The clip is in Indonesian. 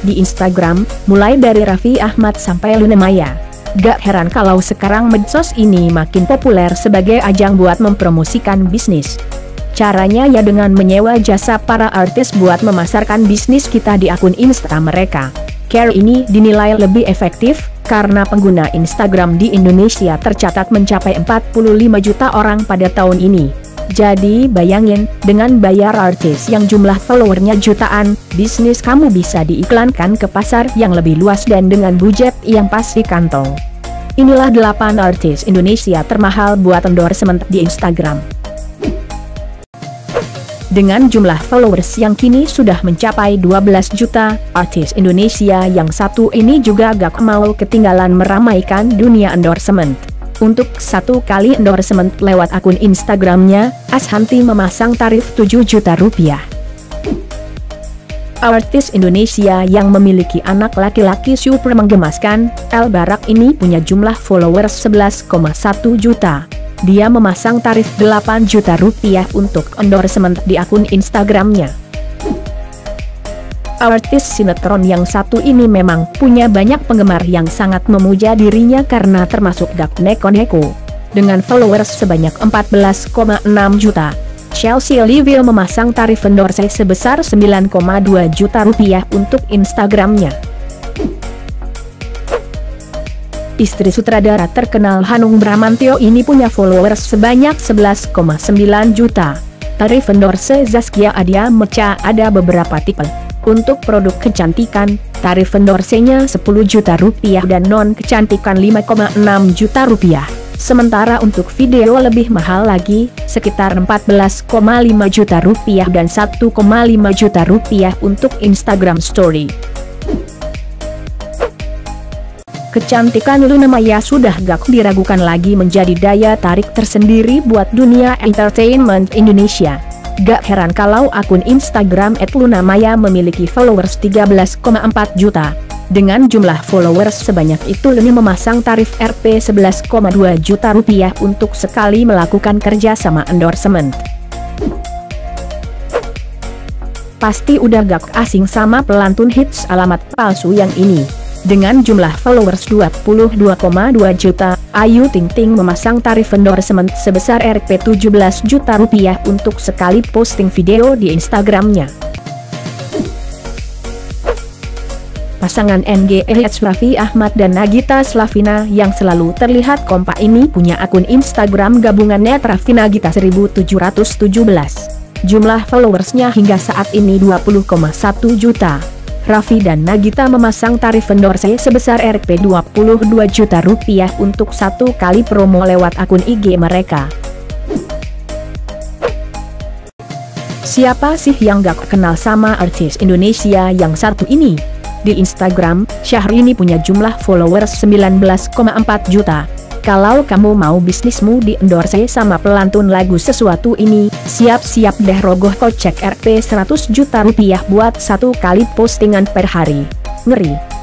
di Instagram, mulai dari Raffi Ahmad sampai Luna Maya. Gak heran kalau sekarang medsos ini makin populer sebagai ajang buat mempromosikan bisnis. Caranya ya dengan menyewa jasa para artis buat memasarkan bisnis kita di akun Insta mereka. Cara ini dinilai lebih efektif, karena pengguna Instagram di Indonesia tercatat mencapai 45 juta orang pada tahun ini. Jadi bayangin, dengan bayar artis yang jumlah followernya jutaan, bisnis kamu bisa diiklankan ke pasar yang lebih luas dan dengan budget yang pas di kantong. Inilah 8 artis Indonesia termahal buat endorsement di Instagram. Dengan jumlah followers yang kini sudah mencapai 12 juta, artis Indonesia yang satu ini juga gak mau ketinggalan meramaikan dunia endorsement. Untuk satu kali endorsement lewat akun Instagramnya, Ashanty memasang tarif 7 juta rupiah. Artis Indonesia yang memiliki anak laki-laki super menggemaskan, El Barak ini punya jumlah followers 11,1 juta. Dia memasang tarif 8 juta rupiah untuk endorsement di akun Instagramnya. Artis sinetron yang satu ini memang punya banyak penggemar yang sangat memuja dirinya karena termasuk gak neko-neko. Dengan followers sebanyak 14,6 juta, Chelsea Olivia memasang tarif endorse sebesar 9,2 juta rupiah untuk Instagramnya. Istri sutradara terkenal Hanung Bramantyo ini punya followers sebanyak 11,9 juta. Tarif endorse Zaskia Adya Mecha ada beberapa tipe. Untuk produk kecantikan, tarif endorsenya 10 juta rupiah dan non-kecantikan 5,6 juta rupiah. Sementara untuk video lebih mahal lagi, sekitar 14,5 juta rupiah dan 1,5 juta rupiah untuk Instagram Story. Kecantikan Luna Maya sudah gak diragukan lagi menjadi daya tarik tersendiri buat dunia entertainment Indonesia. Gak heran kalau akun Instagram @lunamaya memiliki followers 13,4 juta. Dengan jumlah followers sebanyak itu, Luna memasang tarif Rp 11,2 juta rupiah untuk sekali melakukan kerja sama endorsement. Pasti udah gak asing sama pelantun hits alamat palsu yang ini. Dengan jumlah followers 22,2 juta, Ayu Ting Ting memasang tarif endorsement sebesar Rp 17 juta rupiah untuk sekali posting video di Instagramnya. Pasangan NGEHS Raffi Ahmad dan Nagita Slavina yang selalu terlihat kompak ini punya akun Instagram gabungannya Raffi Nagita 1717. Jumlah followersnya hingga saat ini 20,1 juta. Raffi dan Nagita memasang tarif endorse sebesar Rp 22 juta rupiah untuk satu kali promo lewat akun IG mereka. Siapa sih yang gak kenal sama artis Indonesia yang satu ini? Di Instagram, Syahrini punya jumlah followers 19,4 juta. Kalau kamu mau bisnismu di-endorse sama pelantun lagu sesuatu ini, siap-siap deh rogoh kocek Rp 100 juta rupiah buat satu kali postingan per hari. Ngeri.